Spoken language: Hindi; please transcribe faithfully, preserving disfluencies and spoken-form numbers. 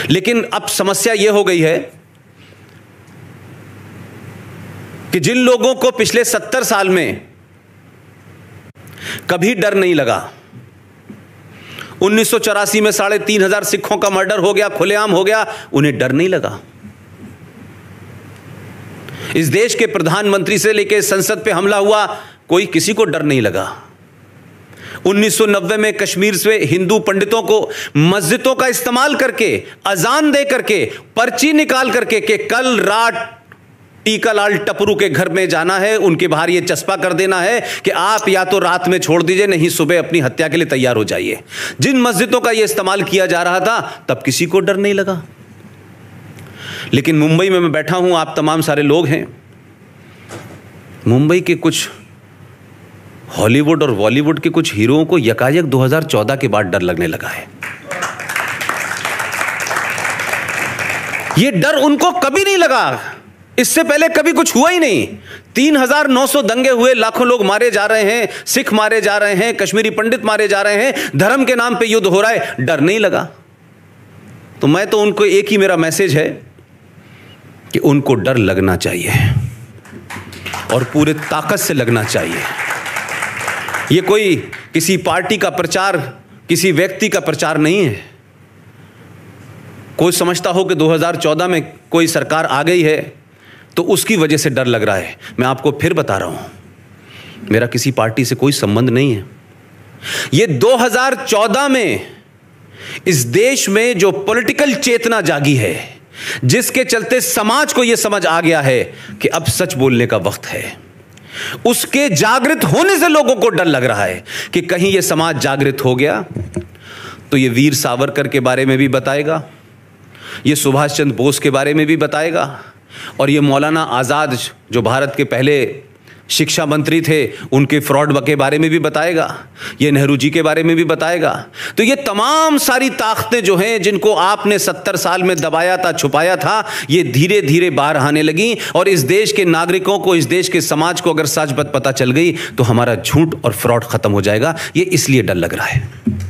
लेकिन अब समस्या यह हो गई है कि जिन लोगों को पिछले सत्तर साल में कभी डर नहीं लगा, उन्नीस सौ चौरासी में साढ़े तीन हजार सिखों का मर्डर हो गया, खुलेआम हो गया, उन्हें डर नहीं लगा। इस देश के प्रधानमंत्री से लेकर संसद पे हमला हुआ, कोई किसी को डर नहीं लगा। उन्नीस सौ नब्बे में कश्मीर से हिंदू पंडितों को मस्जिदों का इस्तेमाल करके, अजान दे करके, पर्ची निकाल करके कि कल रात टीकालाल टपरू के घर में जाना है, उनके बाहर यह चस्पा कर देना है कि आप या तो रात में छोड़ दीजिए, नहीं सुबह अपनी हत्या के लिए तैयार हो जाइए। जिन मस्जिदों का यह इस्तेमाल किया जा रहा था, तब किसी को डर नहीं लगा। लेकिन मुंबई में मैं बैठा हूं, आप तमाम सारे लोग हैं, मुंबई के कुछ हॉलीवुड और बॉलीवुड के कुछ हीरोओं को यकायक दो हज़ार चौदह के बाद डर लगने लगा है। यह डर उनको कभी नहीं लगा, इससे पहले कभी कुछ हुआ ही नहीं। तीन हजार नौ सौ दंगे हुए, लाखों लोग मारे जा रहे हैं, सिख मारे जा रहे हैं, कश्मीरी पंडित मारे जा रहे हैं, धर्म के नाम पे युद्ध हो रहा है, डर नहीं लगा। तो मैं तो उनको एक ही मेरा मैसेज है कि उनको डर लगना चाहिए और पूरे ताकत से लगना चाहिए। ये कोई किसी पार्टी का प्रचार, किसी व्यक्ति का प्रचार नहीं है। कोई समझता हो कि दो हज़ार चौदह में कोई सरकार आ गई है तो उसकी वजह से डर लग रहा है, मैं आपको फिर बता रहा हूं, मेरा किसी पार्टी से कोई संबंध नहीं है। ये दो हज़ार चौदह में इस देश में जो पॉलिटिकल चेतना जागी है, जिसके चलते समाज को यह समझ आ गया है कि अब सच बोलने का वक्त है, उसके जागृत होने से लोगों को डर लग रहा है कि कहीं यह समाज जागृत हो गया तो यह वीर सावरकर के बारे में भी बताएगा, यह सुभाष चंद्र बोस के बारे में भी बताएगा, और ये मौलाना आज़ाद जो भारत के पहले शिक्षा मंत्री थे, उनके फ्रॉड के बारे में भी बताएगा, ये नेहरू जी के बारे में भी बताएगा। तो ये तमाम सारी ताकतें जो हैं, जिनको आपने सत्तर साल में दबाया था, छुपाया था, ये धीरे धीरे बाहर आने लगी। और इस देश के नागरिकों को, इस देश के समाज को अगर सच बात पता चल गई तो हमारा झूठ और फ्रॉड खत्म हो जाएगा। ये इसलिए डर लग रहा है।